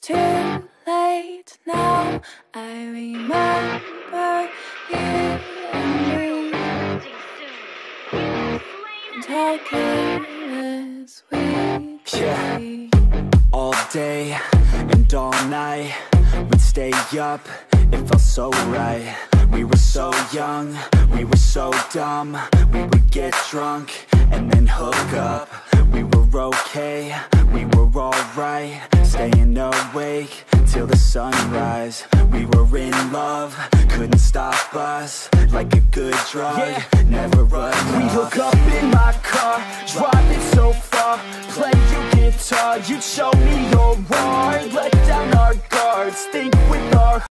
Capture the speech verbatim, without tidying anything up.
too late now. I remember you and me, and how careless we Yeah. be. All day and all night, we'd stay up, it felt so right. We were so young, we were so dumb. We would get drunk and then hook up. We were okay, we were alright, staying awake till the sunrise. We were in love, couldn't stop us, like a good drug, yeah. Never run off. We hook up in my car, driving so far, play your guitar, you'd show me your heart, let down our guards, think with our